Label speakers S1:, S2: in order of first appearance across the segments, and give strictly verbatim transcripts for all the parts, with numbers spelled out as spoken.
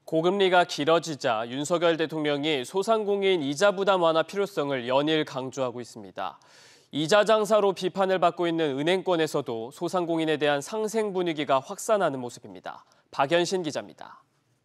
S1: 고금리가 길어지자 윤석열 대통령이 소상공인 이자 부담 완화 필요성을 연일 강조하고 있습니다. 이자 장사로 비판을 받고 있는 은행권에서도 소상공인에 대한 상생 분위기가 확산하는 모습입니다. 박연신 기자입니다.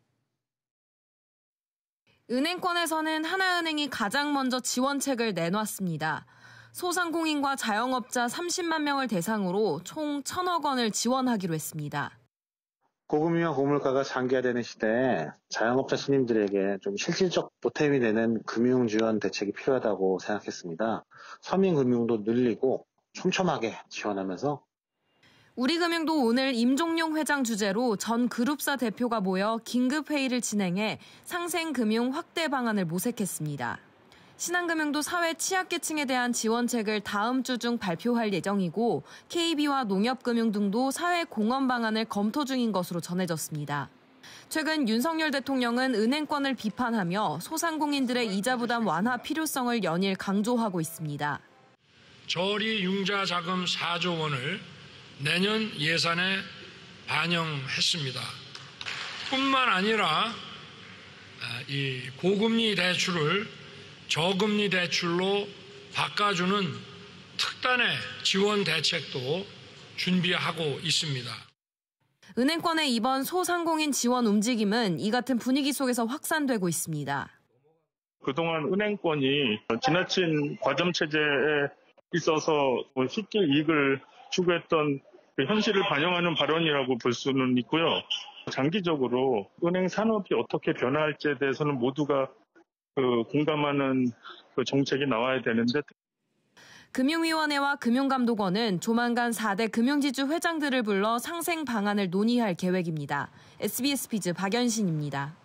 S2: 은행권에서는 하나은행이 가장 먼저 지원책을 내놨습니다. 소상공인과 자영업자 삼십만 명을 대상으로 총 천억 원을 지원하기로 했습니다.
S3: 고금리와 고물가가 장기화되는 시대에 자영업자 스님들에게 좀 실질적 보탬이 되는 금융 지원 대책이 필요하다고 생각했습니다. 서민금융도 늘리고 촘촘하게 지원하면서
S2: 우리금융도 오늘 임종용 회장 주재로 전 그룹사 대표가 모여 긴급회의를 진행해 상생금융 확대 방안을 모색했습니다. 신한금융도 사회 취약계층에 대한 지원책을 다음 주 중 발표할 예정이고 케이비와 농협금융 등도 사회 공헌 방안을 검토 중인 것으로 전해졌습니다. 최근 윤석열 대통령은 은행권을 비판하며 소상공인들의 이자 부담 완화 필요성을 연일 강조하고 있습니다.
S4: 저리 융자 자금 사조 원을 내년 예산에 반영했습니다. 뿐만 아니라 이 고금리 대출을 저금리 대출로 바꿔주는 특단의 지원 대책도 준비하고 있습니다.
S2: 은행권의 이번 소상공인 지원 움직임은 이 같은 분위기 속에서 확산되고 있습니다.
S5: 그동안 은행권이 지나친 과점체제에 있어서 쉽게 이익을 추구했던 그 현실을 반영하는 발언이라고 볼 수는 있고요. 장기적으로 은행 산업이 어떻게 변화할지에 대해서는 모두가 그 공감하는 그 정책이 나와야 되는데.
S2: 금융위원회와 금융감독원은 조만간 사 대 금융지주 회장들을 불러 상생 방안을 논의할 계획입니다. 에스비에스 비즈 박연신입니다.